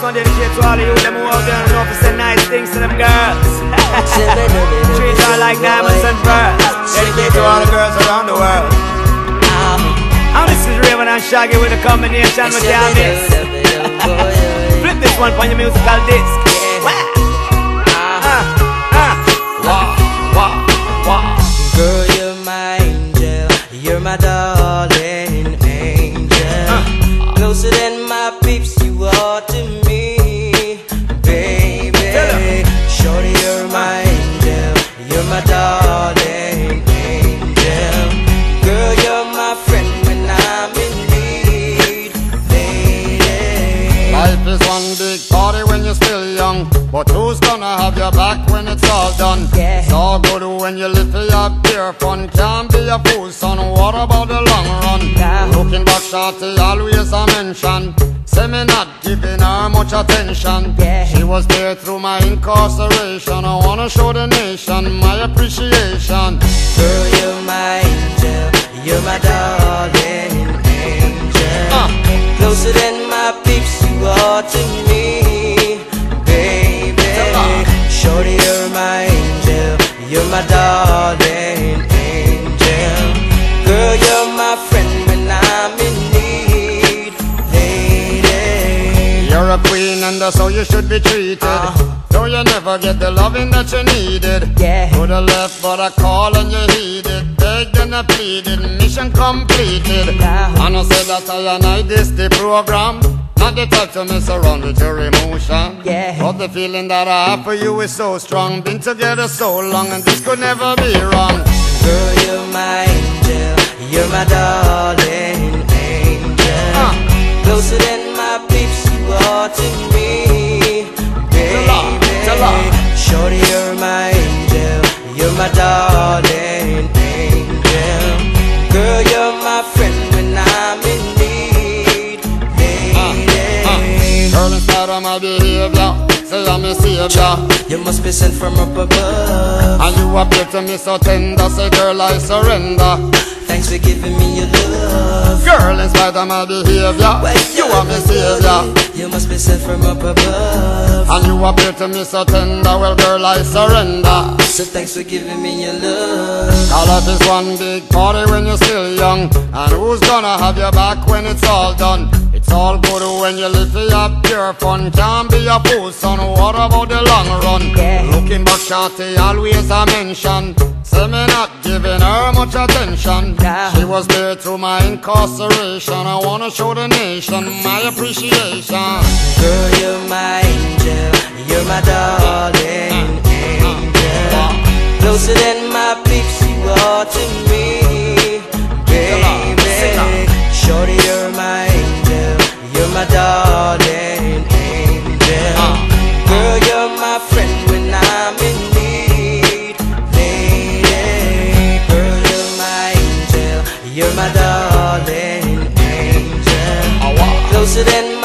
one dedicated to all of you, them who out there and know to say nice things to them girls. Treat her like diamonds and pearls. Dedicated to all the girls around the world. And this is Raven and Shaggy with a combination with y'all miss. Flip this one on your musical disc. Girl, you're my angel, you're my darling angel. Closer than my peeps, you are to me, baby. Shorty, you're my angel, you're my darling angel. Girl, you're my friend when I'm in need, lady. Life is one big party when you're still young, but who's gonna have your back when it's all done? It's all good when you live for your pure fun. Can't be a fool, son, what about the long run? Looking back, shorty, always a mention. Say me not giving her much attention. She was there through my incarceration. I wanna show the nation my appreciation. Girl, you're my angel, you're my darling angel. Closer than my peeps, you are to me, baby. Shorty, you're my angel, you're my darling angel. Girl, you're my friend when I'm in need, lady. You're a queen and that's how you should be treated. Though you never get the loving that you needed. Could have left but I call and you heeded. Begged and I pleaded, mission completed. And I said that I and I this the program. Not the type to mess around with your emotion. But the feeling that I have for you is so strong. Been together so long and this could never be wrong. Girl, you're my angel, you're my darling angel. Closer than my peeps, you are to me, baby. Shorty, you're my angel, you're my darling angel. Girl, you're my friend when I'm in need, lady. Girl, inside of my behavior, say I'm a savior. You must be sent from up above, and you appear to me so tender. Say girl, I surrender. Thanks for giving me your love. Girl, in spite of my behavior, you are my savior. You must be sent from up above, and you appear to me so tender. Well, girl, I surrender. So thanks for giving me your love. Our life is one big party when you're still young, and who's gonna have your back when it's all done? It's all good when you live for your pure fun. Can't be a fool, son, what about the long run? Looking back, shorty, always a mention. Say me not giving her much attention. She was there through my incarceration. I wanna show the nation my appreciation. Girl, you're my angel, you're my darling angel. Closer than my peeps, you are to me, baby. Shorty, you're my angel, you're my darling angel. Girl, you're my friend when I'm in need, lady. Girl, you're my angel, you're my darling angel. Closer than